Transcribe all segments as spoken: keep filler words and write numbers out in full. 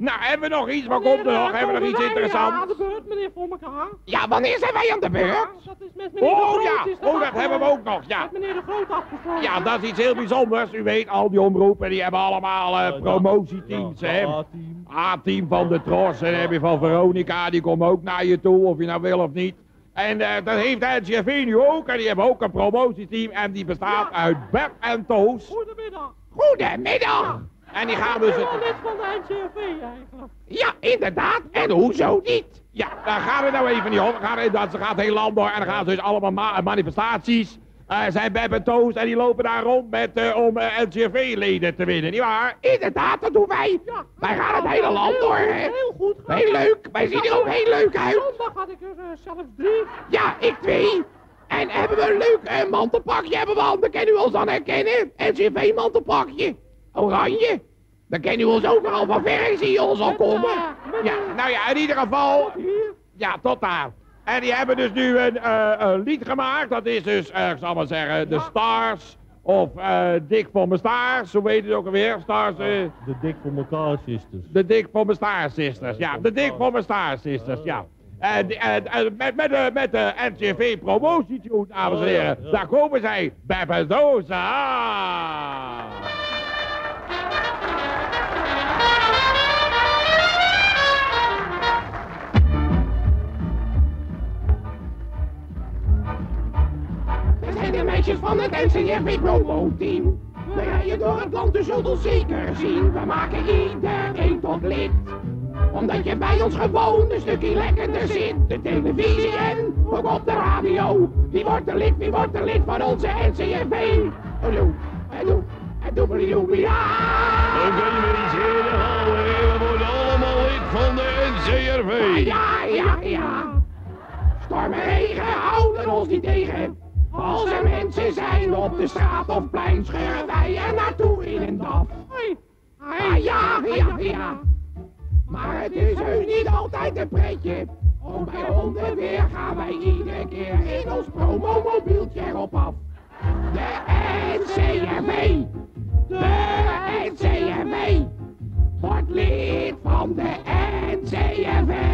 Nou, hebben we nog iets? Wat komt er nog? Hebben we nog iets interessants? Ja, de beurt, meneer voor elkaar. Ja, wanneer zijn wij aan de beurt? Ja, dat is met meneer Oh de Groot. ja, is dat oh dat hebben we ook nog, ja. Met meneer de Groot afgesproken. Ja, dat is iets heel bijzonders. U weet, al die omroepen die hebben allemaal uh, promotieteams, Ja, hè. A-team. A-team van de Tros en dan heb je van Veronica, die komt ook naar je toe, of je nou wil of niet. En uh, dat heeft N C R V nu ook, en die hebben ook een promotieteam en die bestaat Ja. uit Bert en Toos. Goedemiddag. Goedemiddag! En die gaan dus... Ik ben Het... wel lid van de N C R V eigenlijk. Ja, inderdaad. En hoezo niet? Ja, daar gaan we nou even niet om. Gaan, dat, ze gaat heel land door en dan gaan ze dus allemaal ma manifestaties. Uh, zijn Beb en Toos en die lopen daar rond met, uh, om uh, N C R V-leden te winnen, nietwaar? Inderdaad, dat doen wij. Ja, Wij gaan het hele land door, hè? Heel goed. Heel leuk. Wij zien er ook heel leuk uit. Zondag had ik er uh, zelfs drie. Ja, ik twee. En hebben we een leuk uh, mantelpakje hebben we aan. Dan kan u ons dan herkennen. N C R V-mantelpakje. Oranje. Dan kan u ons overal van ver zie je ons al komen. Ja, nou ja, in ieder geval. Ja, tot daar. En die hebben dus nu een, uh, een lied gemaakt. Dat is dus, uh, ik zal maar zeggen, de Stars. Of uh, Dik voor mijn Stars. Hoe weet je het ook alweer? Stars. Uh, De dik voor elkaar sisters. de Dik voor mijn Star Sisters. Ja, de Dik voor mijn Star Sisters. Ja. En uh, uh, met, met, de, met de N C R V promotietune, dames en heren. Daar komen zij. Beb en Toos. Ah. De meisjes van het N C R V promo-team. We rijden door het land, dus zult ons zeker zien. We maken iedereen tot lid. Omdat je bij ons gewoon een stukje lekkerder zit. De televisie en ook op de radio. Wie wordt er lid, wie wordt er lid van onze N C R V? Oh, doe, en doe, en doe, en doe, ja! Oké, meneer, heren, gaan we. We worden allemaal lid van de N C R V. Ja, ja, ja. Storm en regen houden ons niet tegen. Als er mensen zijn op de straat of plein, scheuren wij er naartoe in een daf. Hoi. Ah, ja, ja, ja. Maar het is heus niet altijd een pretje. Ook bij hondenweer gaan wij iedere keer in ons promomobieltje erop af. De N C R V. De N C R V. Wordt lid van de N C R V.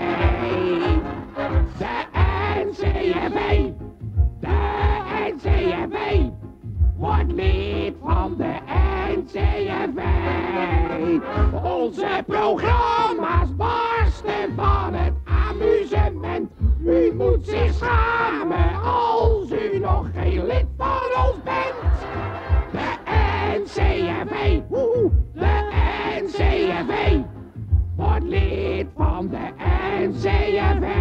De N C R V. De N C R V wordt lid van de N C R V. Onze programma's barsten van het amusement. U moet zich schamen als u nog geen lid van ons bent. De N C R V, woehoe, de N C R V wordt lid van de N C R V.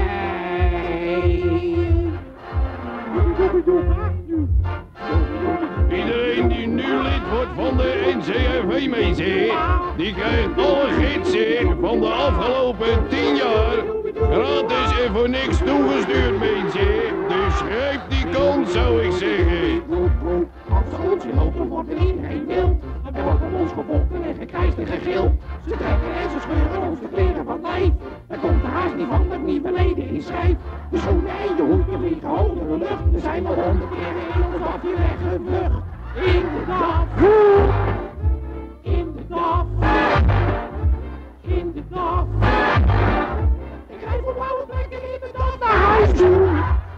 Iedereen die nu lid wordt van de N C R V, mensen, die krijgt alle gidsen van de afgelopen tien jaar gratis en voor niks toegestuurd, mensen. Dus grijp die kans, zou ik zeggen. Als ze ons in lopen wordt er iedereen wild. Er wordt op ons gevochten en gekrijsd en gegild. Ze trekken en ze scheuren ons de kleren van lijf. Er komt er haast niet van dat nieuwe leden in schijf. De schoenen en je hoedje vliegen hoog door de lucht. Er zijn wel honderd keren in ons afje weggevlucht. In de DAF. In de DAF. In de DAF. Ik rijd voor blauwe plekken in de DAF naar huis toe.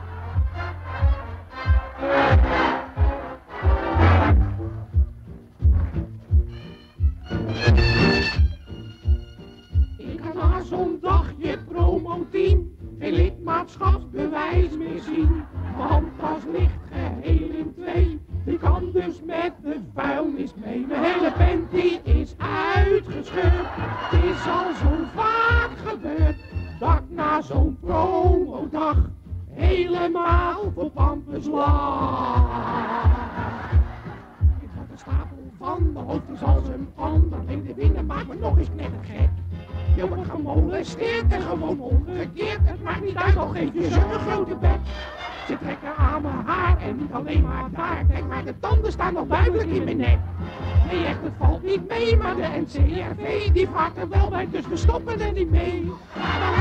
Ik ga na zo'n dagje promoteam geen lidmaatschapsbewijs meer zien. Mijn handtas ligt geheel in twee. Ik kan dus met de vuilnis mee. Mijn hele panty is uitgescheurd. Het is al zo vaak gebeurd dat ik na zo'n promodag helemaal voor pampers lag. Ik had een stapel van, mijn hoofd is als een pan. Dat in de winnen maakt me nog eens knettergek. Je wordt gemolesteerd en gewoon omgekeerd. Het maakt niet uit, al geef je ze een grote bek. Ze trekken aan mijn haar en niet alleen maar daar. Kijk maar, de tanden staan nog duidelijk in mijn nek. Nee echt, het valt niet mee, maar de N C R V die vaart er wel bij, dus we stoppen er niet mee. La la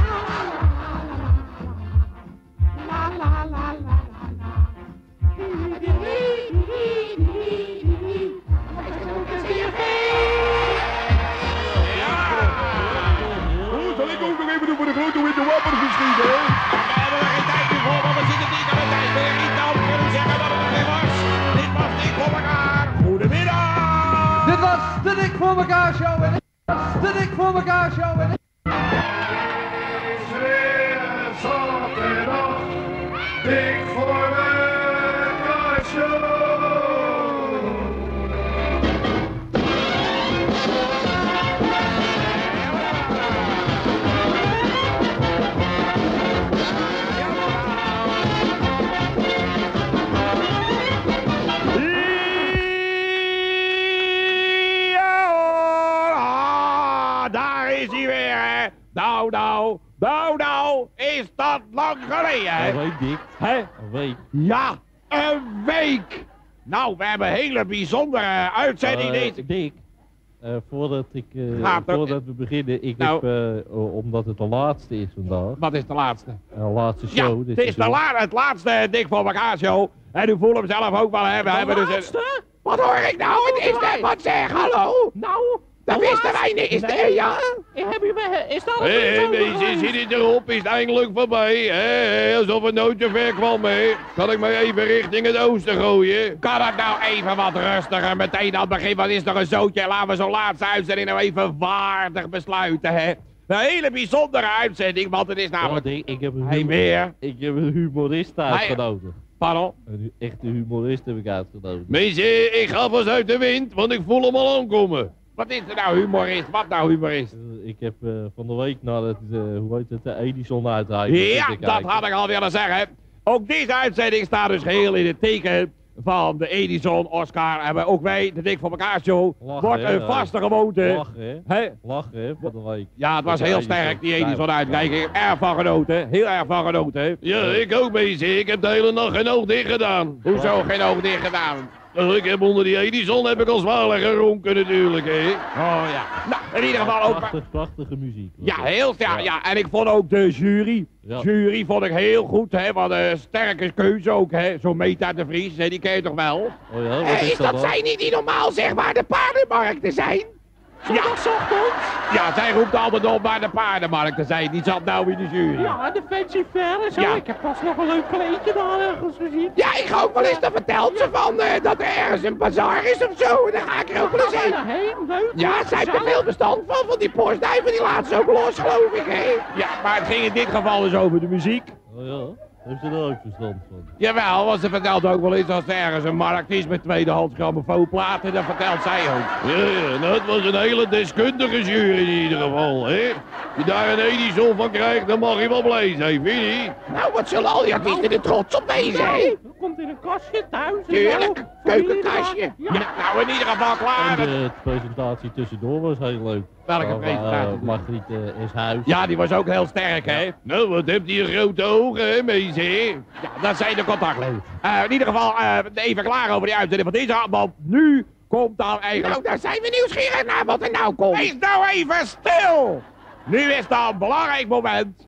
la la la la la. Wij zijn ook N C R V. Dik voor elkaar show. En... Zaterdag, dik voor elkaar show. Daar is hij weer, hè? Nou, nou, nou, nou, is dat lang geleden, hè? Een week, Dick. Hè? Een week. Ja, een week! Nou, we hebben een hele bijzondere uitzending Eh, deze... Dick, eh, voordat, ik, eh, Gaat er- voordat we beginnen, ik Nou. heb, eh, o- omdat het de laatste is vandaag, Wat is de laatste? de laatste Ja, show. dit het is de seizoen. la het laatste Dik voor elkaar show. En u voelt hem zelf ook wel, hè? We hebben dus een... Laatste? Wat hoor ik nou? Wat is dat? Wat zeg, hallo? Nou, Dat de wisten laatste- wij niet. Is Nee. de... Ja? Heb je me... Is dat Hé, hé, mensen, zit het erop? Is het eindelijk voorbij? Hé, hé, alsof het nooit zo ver kwam, hè? Kan ik maar even richting het oosten gooien? Kan het nou even wat rustiger? Meteen aan het begin, wat is er een zootje? Laten we zo'n laatste uitzending nou even waardig besluiten, hè? Een hele bijzondere uitzending, want het is Ja, namelijk... Dick, ik heb een, Hij humor- weer. ik heb een humorist uitgenodigd. Pardon? Een hu- echte humorist heb ik uitgenodigd. Mensen, ik ga vast uit de wind, want ik voel hem al aankomen. Wat is er nou humorist? Wat nou humorist? Eh, ik heb eh, van de week naar het, eh, hoe heet het, de Edison uitreiking Ja, zitten dat kijken. had ik al willen zeggen. Ook deze uitzending staat dus geheel in het teken van de Edison, Oscar. En wij- ook wij, de Dik voor elkaar show, Lachen, wordt hè, een ja. vaste gewoonte. Lachen, hè? Hè? Lachen, hè, van de week. Ja, het was Met heel de sterk, die Edison. Edison uitreiking. Ik heb erg van genoten. Heel erg van genoten. Ja, ik ook bezig. Ik heb de hele nacht geen oog dicht gedaan. Hoezo geen oog dicht gedaan? Ik heb onder die Edison heb ik al zwaarder geronken natuurlijk, hè. Oh ja. Nou, in ieder geval ook... Prachtig, prachtige muziek. was Ja, het. heel sterk. Ja, en ik vond ook de jury. Ja. Jury vond ik heel goed, hè. Wat een sterke keuze ook, hè. Zo'n Meta de Vries, hè, die ken je toch wel? Oh ja, wat Eh, is, is dat dan? zij niet die normaal, zeg maar, de paardenmarkten zijn? Zondagochtend? Ja, zij roept altijd op waar de paardenmarkten zijn. Die zat nou in de jury. Ja, de fancy fair en zo. Ja. Ik heb pas nog een leuk kleedje daar ergens gezien. Ja, ik ga ook wel eens, dan vertelt ze van eh, dat er ergens een bazaar is of zo. Dan ga ik er ook wel eens heen. Daarheen, leuk. Ja, zij heeft er veel bestand van, van die postduiven, die laat ze ook los, geloof ik, hè? Ja, maar het ging in dit geval dus over de muziek. Oh ja, heeft ze er ook verstand van? Jawel, want ze vertelt ook wel eens als er ergens een markt is met tweedehands grammofoonplaten, dan vertelt zij ook. Ja, ja, nou, het was een hele deskundige jury in ieder geval, hè. Als je daar een Edison van krijgt, dan mag je wel blij zijn, vind je niet? Nou, wat zullen al die artiesten er trots op wezen, hè? Dat komt in een kastje thuis. en Tuurlijk, zo. keukenkastje. Ja. Ja, nou in ieder geval klaar. En de presentatie tussendoor was heel leuk. Welke Van, presentatie? eh, Margriet uh, is huis. Ja, die was ook heel sterk, hè? Nou, wat hebt hij grote ogen, hè, mensen? Ja, dat zijn de contactleden. Uh, in ieder geval, uh, even klaar over die uitzending van deze, want nu komt dan eigenlijk... Nou, daar zijn we nieuwsgierig naar wat er nou komt. Wees nou even stil! Nu is dan een belangrijk moment.